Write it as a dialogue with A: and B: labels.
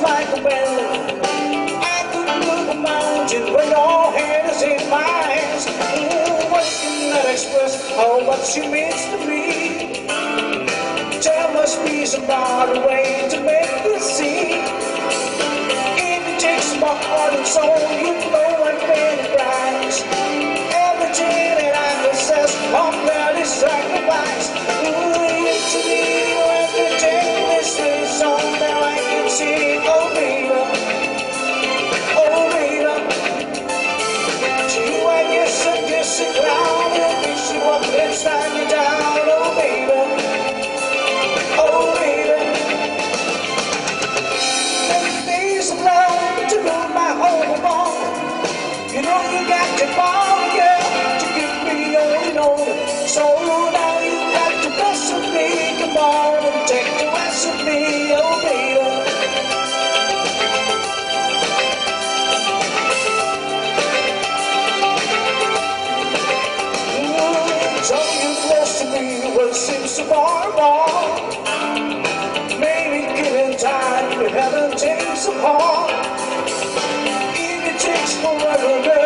A: like a wind. I could move a mountain when your hand is in my hands. What cannot express how much she means to me. There must be some other way to make me see. If it takes my heart and soul, you know I'm ready to rise. Everything that I possess, I'm gladly sacrifice. You to me, you have to take this little song that I can sing. Oh, baby, oh, baby. To you, I guess I'm just a clown. It makes you up inside me down. Oh, baby, oh, baby. Every day's a blow to move my whole along. You know you got to fall, girl, to give me all you know. So now you got to mess with me. Come on and take the rest of me, oh baby. So you close to me, well, it seems so far wrong. Maybe getting time, but heaven takes apart. If it takes forever, girl,